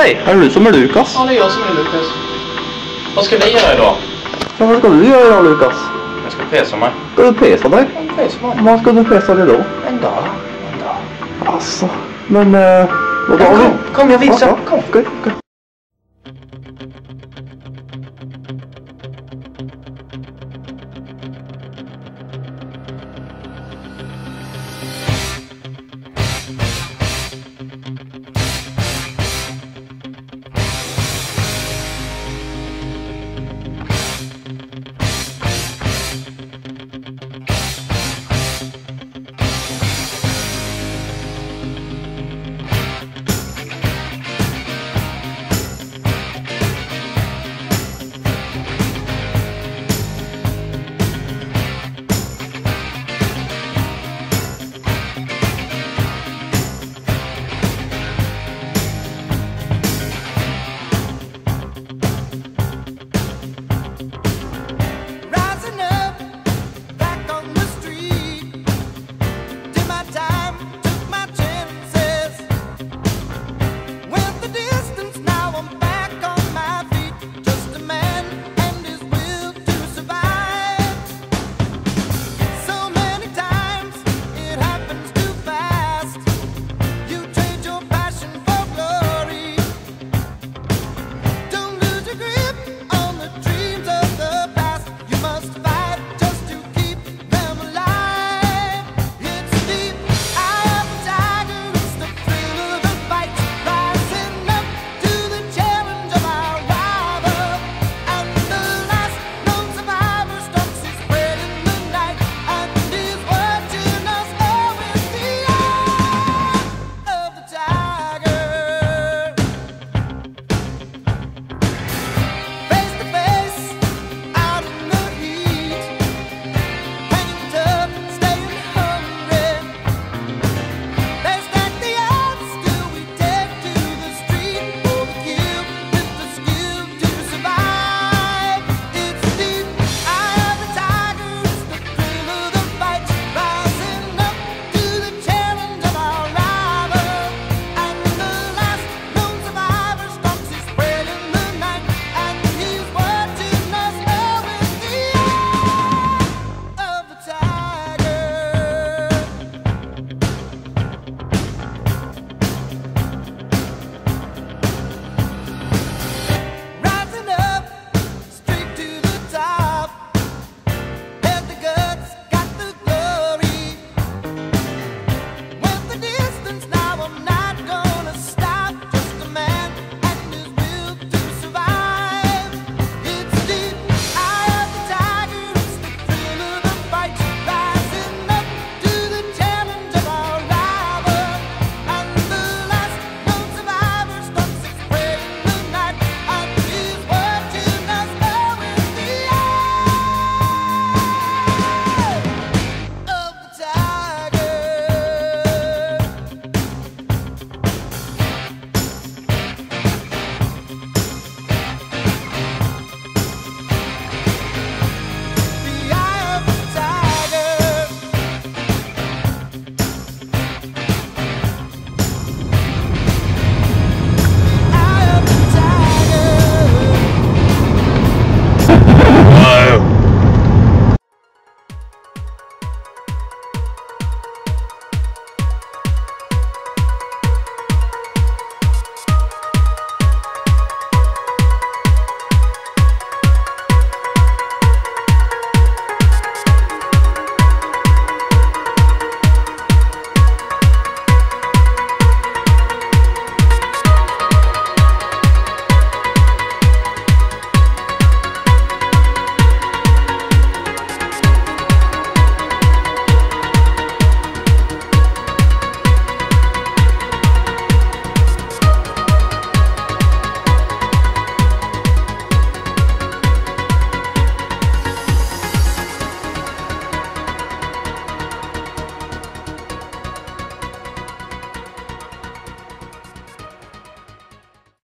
Hej, är det du som är Lucas? Ja, det är jag som är Lucas. Vad ska vi göra idag? Ja, vad ska du göra idag, Lucas? Jag ska pesa mig. Ska du pesa dig? Jag pesa mig. Vad ska du pesa dig då? En dag. Alltså, men... vad Ja, har du? kom, jag visar. Ja, Kom. okej.